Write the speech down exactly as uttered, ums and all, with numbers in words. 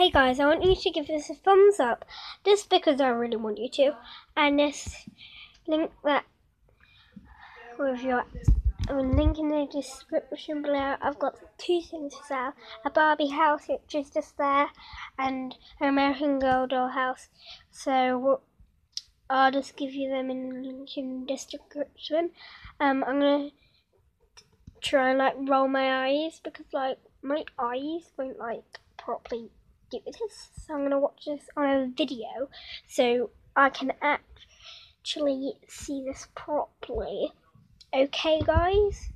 Hey guys, I want you to give this a thumbs up, just because I really want you to, and this link that with your link in the description below. I've got two things for sale: a Barbie house, which is just there, and an American Girl doll house. So I'll just give you them in the link in the description. Um, I'm gonna try and like roll my eyes because like my eyes won't like properly do this, so I'm gonna watch this on a video so I can actually see this properly. Okay guys,